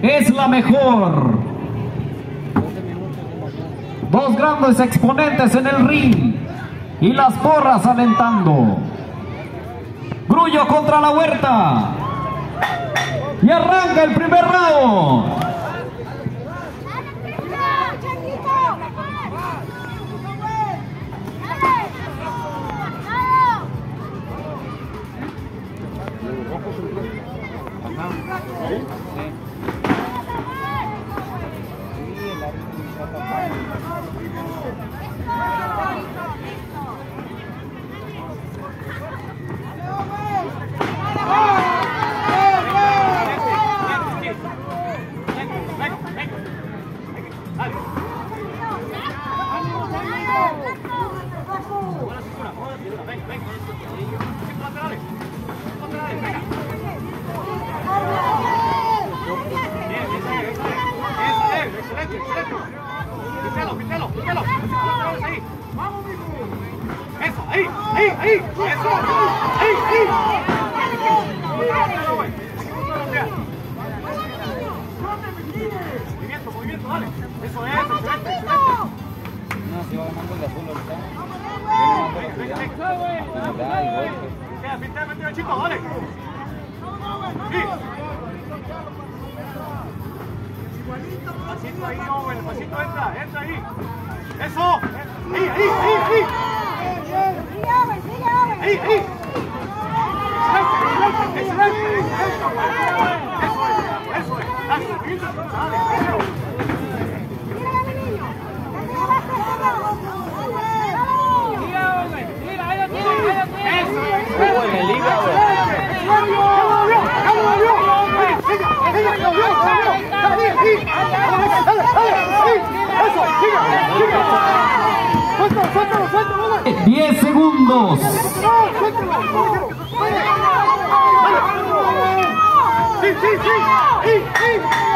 es la mejor. Dos grandes exponentes en el ring y las porras alentando. Grullo contra la Huerta. Y arranca el primer round. Movimiento, dale. Eso es, excelente. No, si va ganando el azul ahorita. Viene metido el chico, dale. Sí. Pasito ahí, Owen, el pasito entra ahí. Eso. Ahí. Ahí. Excelente. Eso es. Dale. ¡10 segundos! Sí.